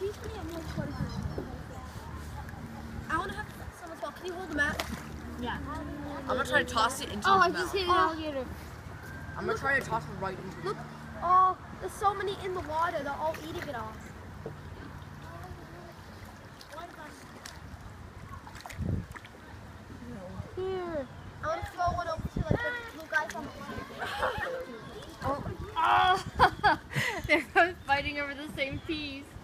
I want to have someone's ball. Can you hold the mat? Yeah. I'm gonna try to toss it into his Oh, I mouth. just hit an alligator. I'm gonna try to toss it right into his Look, mouth. oh, there's so many in the water. They're all eating it off. Here. I want to throw one over to like the blue guy from. Oh. They're both fighting over the same piece.